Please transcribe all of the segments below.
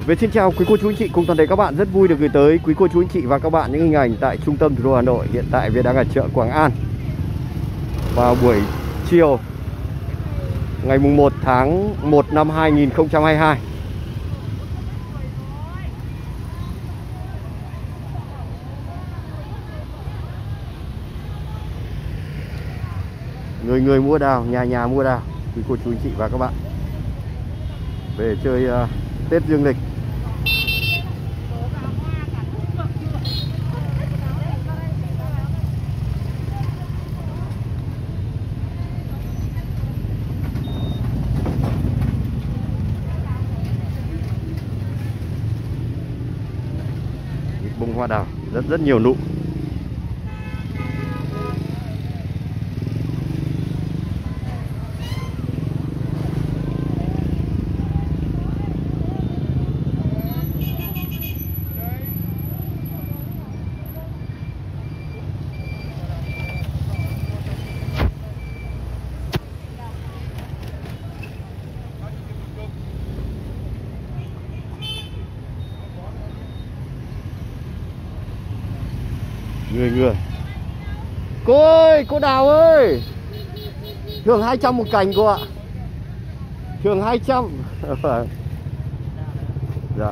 Xin chào quý cô chú anh chị cùng toàn thể các bạn, rất vui được gửi tới quý cô chú anh chị và các bạn những hình ảnh tại trung tâm thủ đô Hà Nội. Hiện tại Việt đang ở chợ Quảng An vào buổi chiều ngày mùng 1 tháng 1 năm 2022. Người mua đào, nhà mua đào, quý cô chú anh chị và các bạn về chơi Tết dương lịch. Bông hoa đào rất nhiều nụ. Người cô ơi, cô Đào ơi, thường 200 một cành cô ạ, thường 200. Dạ.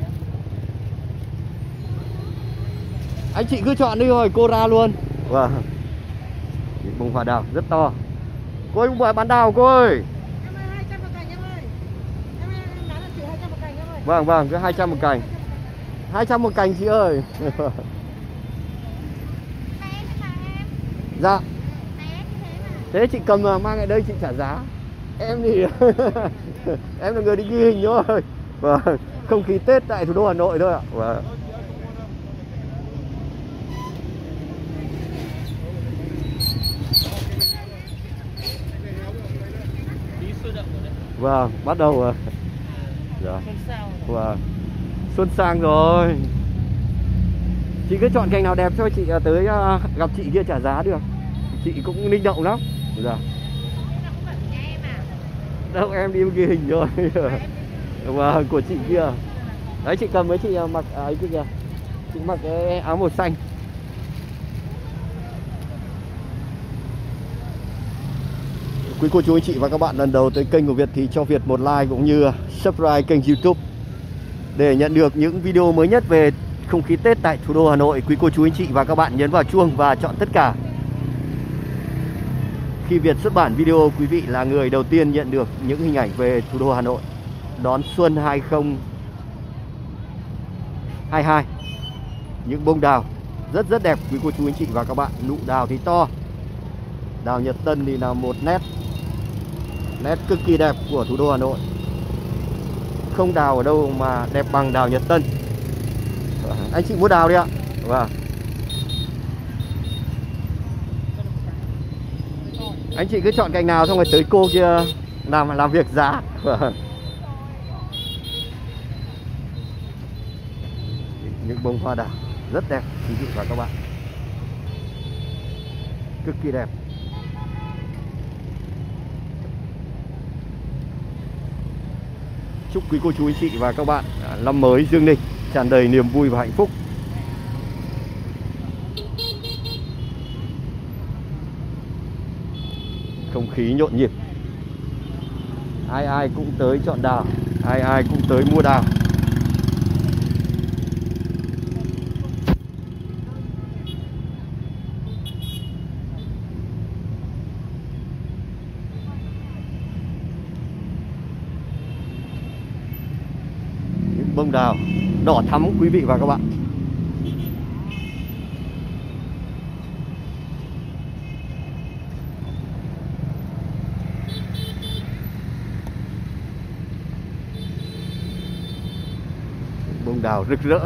Anh chị cứ chọn đi rồi cô ra luôn. Vâng. Bông hoa đào rất to. Cô ơi, không bán đào cô ơi. Em ơi, 200 một cành em ơi. Em bán là chỉ 200 một cành em ơi. Vâng, cứ 200 một cành. 200 một cành chị ơi. Dạ. Thế chị cầm mang lại đây chị trả giá. Em thì em là người đi ghi hình thôi. Vâng, không khí Tết tại thủ đô Hà Nội thôi ạ. Vâng. Vâng, bắt đầu rồi. Dạ. Vâng. Xuân sang rồi. Chị cứ chọn cành nào đẹp cho chị tới gặp chị kia trả giá được. Chị cũng linh động lắm. Dạ. Đâu em đi ghi hình rồi. Vâng, của chị kia. Đấy, chị cầm với chị mặc ấy kia kìa. Chị mặc cái áo màu xanh. Quý cô chú anh chị và các bạn lần đầu tới kênh của Việt thì cho Việt một like cũng như subscribe kênh YouTube để nhận được những video mới nhất về không khí Tết tại thủ đô Hà Nội. Quý cô chú anh chị và các bạn nhấn vào chuông và chọn tất cả. Khi Việt xuất bản video, quý vị là người đầu tiên nhận được những hình ảnh về thủ đô Hà Nội đón xuân 2022. Những bông đào rất đẹp quý cô chú anh chị và các bạn. Nụ đào thì to. Đào Nhật Tân thì là một nét cực kỳ đẹp của thủ đô Hà Nội. Không đào ở đâu mà đẹp bằng đào Nhật Tân. Anh chị mua đào đi ạ. Vâng. Anh chị cứ chọn cành nào xong rồi tới cô kia làm việc giá. Vâng. Những bông hoa đào rất đẹp quý vị và các bạn. Cực kỳ đẹp. Chúc quý cô chú anh chị và các bạn năm mới dương lịch tràn đầy niềm vui và hạnh phúc. Không khí nhộn nhịp. Ai cũng tới chọn đào, ai cũng tới mua đào. Những bông đào đỏ thắm quý vị và các bạn. Bông đào rực rỡ.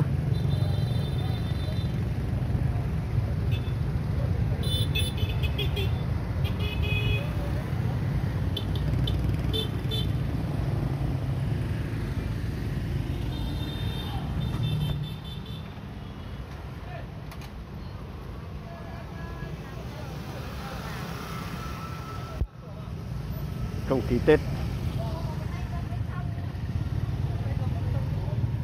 Không khí Tết.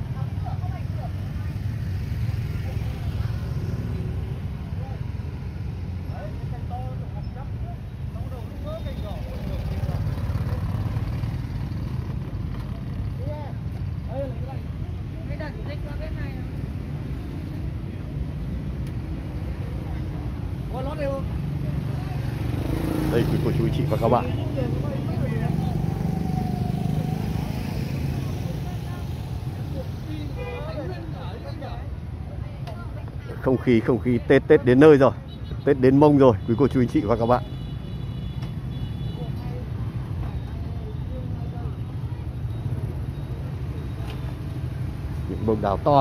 Đây quý cô chú anh chị và các bạn, không khí Tết đến nơi rồi, Tết đến mông rồi quý cô chú anh chị và các bạn. Những bông đào to.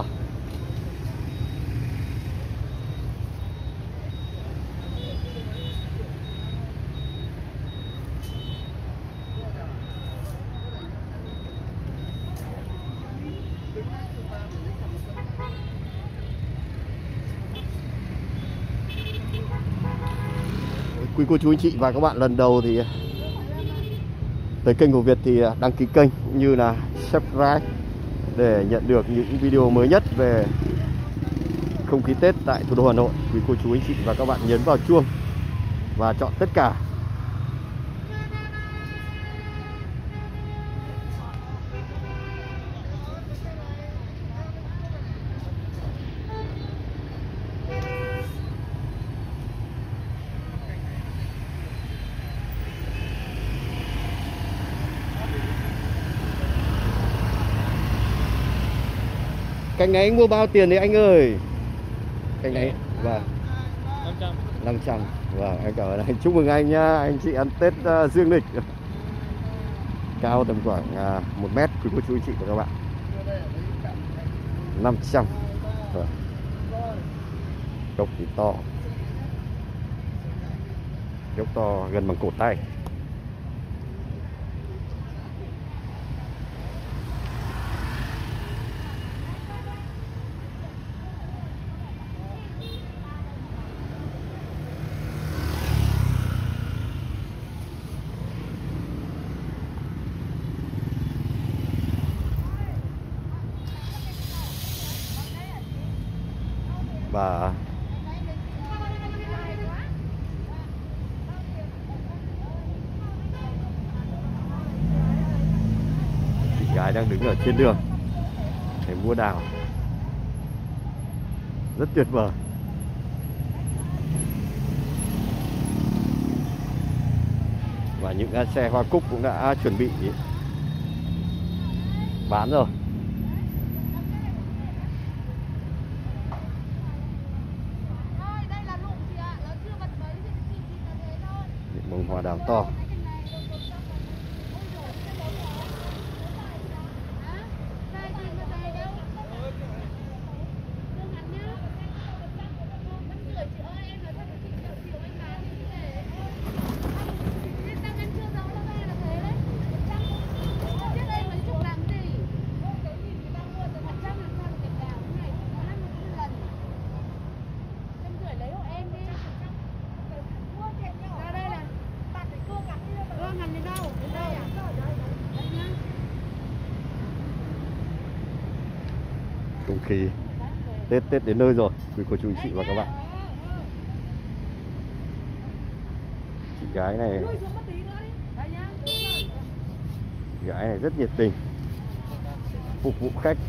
Quý cô chú anh chị và các bạn lần đầu thì tới kênh của Việt thì đăng ký kênh cũng như là subscribe để nhận được những video mới nhất về không khí Tết tại thủ đô Hà Nội. Quý cô chú anh chị và các bạn nhấn vào chuông và chọn tất cả. Cành này anh mua bao tiền đấy anh ơi? Cành này vâng 500. Vâng, em cảm ơn anh. Chúc mừng anh nhá. Anh chị ăn Tết dương lịch. Cao tầm khoảng 1 mét quý cô chú anh chị và các bạn. 500. Vâng. Gốc thì to. Gốc to gần bằng cổ tay. Và chị gái đang đứng ở trên đường để mua đào, rất tuyệt vời. Và những xe hoa cúc cũng đã chuẩn bị bán rồi. Bông hoa đào to. Không khí Tết đến nơi rồi quý cô chú anh chị và các bạn. Chị gái này rất nhiệt tình phục vụ khách.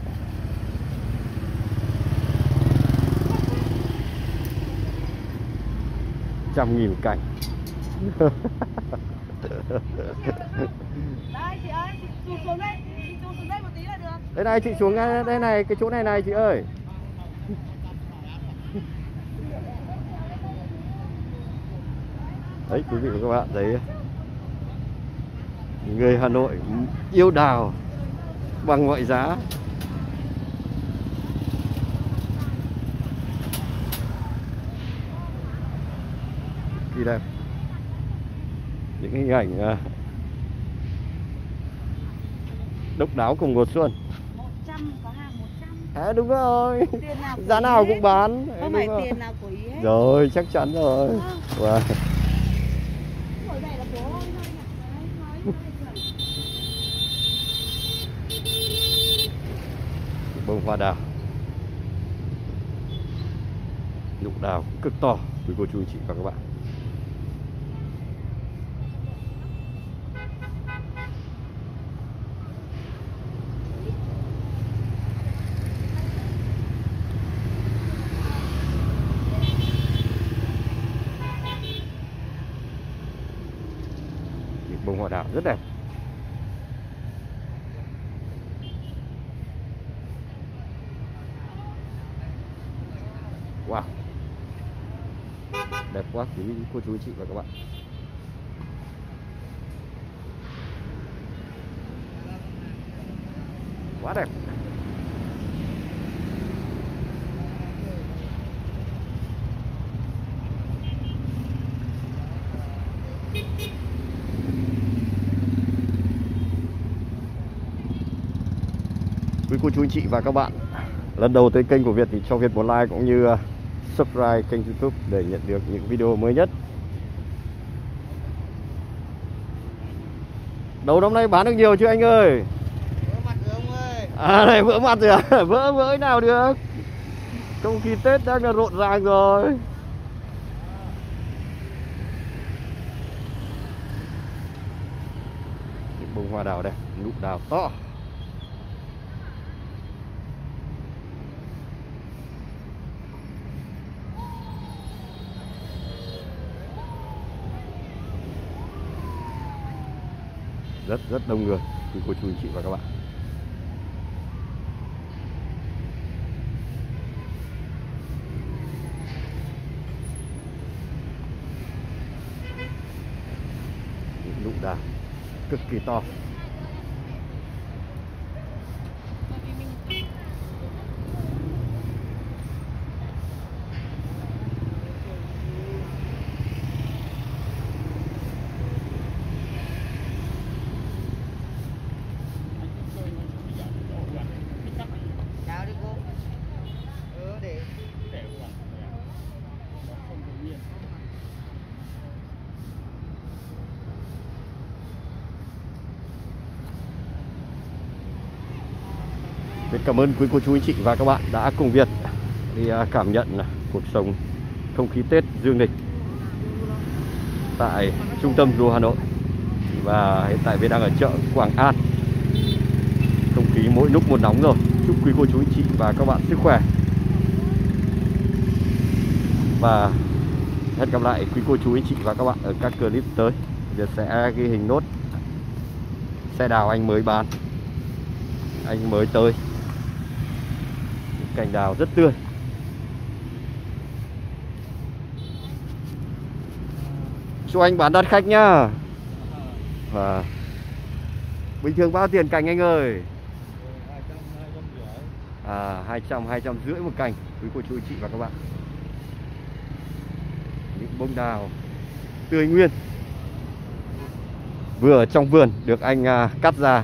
Trăm nghìn cảnh. Đây chị ơi, chị tụt xuống đây, một tí là được. Đây này chị xuống đây này, cái chỗ này chị ơi. Đấy quý vị và các bạn thấy người Hà Nội yêu đào bằng mọi giá. Kỳ đẹp. Những hình ảnh độc đáo cùng mùa xuân. 100 có hàng 100. À, đúng rồi. Giá nào cũng bán. Không phải tiền nào của ý hết. Rồi, chắc chắn rồi. Wow. Bông hoa đào, nụ đào cực to quý cô chú anh chị và các bạn. bông hoa đào rất đẹp. Wow, đẹp quá quý cô chú anh chị và các bạn. Quá đẹp. Quý cô chú anh chị và các bạn lần đầu tới kênh của Việt thì cho Việt một like cũng như subscribe kênh YouTube để nhận được những video mới nhất. Đầu năm nay bán được nhiều chưa anh ơi? Vỡ mặt rồi ông ơi. À này, vỡ mặt rồi à? Vỡ nào được. Không khí Tết đang là rộn ràng rồi. Những bông hoa đào đẹp, nụ đào to. Rất đông người, quý cô chú anh chị và các bạn. Những nụ đào cực kỳ to. Chào đi cô. Để Việt cảm ơn quý cô chú anh chị và các bạn đã cùng Việt đi cảm nhận cuộc sống không khí Tết dương lịch tại trung tâm thủ đô Hà Nội. Và hiện tại Việt đang ở chợ Quảng An. Không khí mỗi lúc một nóng rồi. Chúc quý cô chú anh chị và các bạn sức khỏe. Và hẹn gặp lại quý cô chú anh chị và các bạn ở các clip tới. Việt sẽ ghi hình nốt xe đào anh mới bán, anh mới tới. Cành đào rất tươi. Cho anh bán đắt khách nhá. Và bình thường bao tiền cành anh ơi? 200, 250 một cành quý cô chú anh chị và các bạn. Những bông đào tươi nguyên vừa ở trong vườn được anh cắt ra.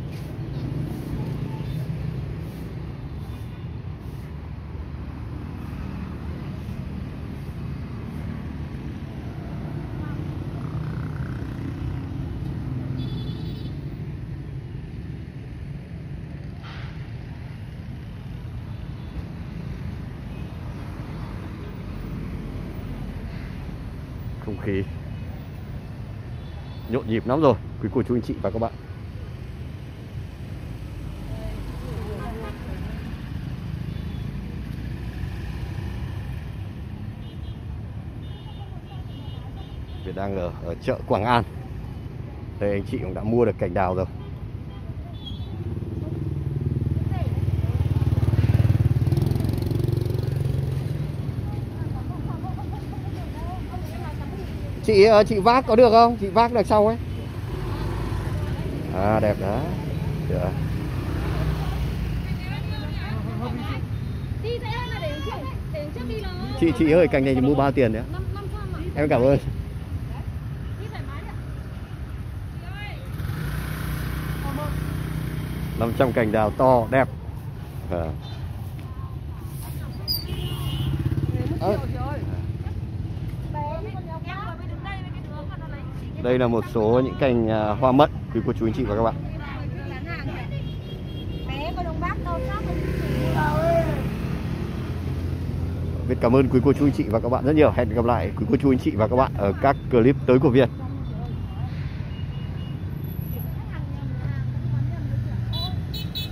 Không khí nhộn nhịp lắm rồi quý cô chú anh chị và các bạn. Việt đang ở chợ Quảng An. Đây anh chị cũng đã mua được cành đào rồi. Chị vác có được không? Chị vác đằng sau ấy. À đẹp đó. Được. Chị ơi, cành này thì mua bao tiền đấy? Em cảm ơn. 500 cành đào to đẹp. Đây là một số những cành hoa mận quý cô chú anh chị và các bạn. Việt cảm ơn quý cô chú anh chị và các bạn rất nhiều. Hẹn gặp lại quý cô chú anh chị và các bạn ở các clip tới của Việt.